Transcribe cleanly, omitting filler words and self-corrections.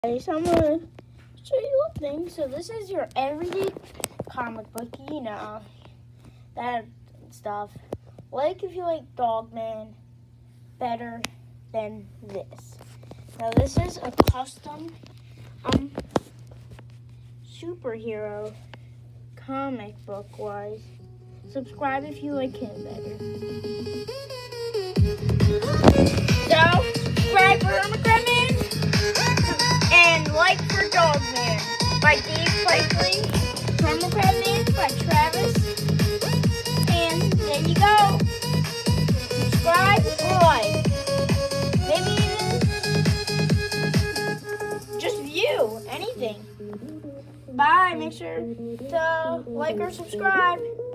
Guys, I'm gonna show you a thing. So this is your everyday comic book, that stuff. Like if you like Dogman better than this. Now this is a custom superhero comic book wise. Subscribe if you like him better. So subscribe for Hermit and like for Dogman by Dave Fleischle, Hermit by Travis, and there you go. Subscribe or like. Maybe even just view anything. Bye. Make sure to like or subscribe.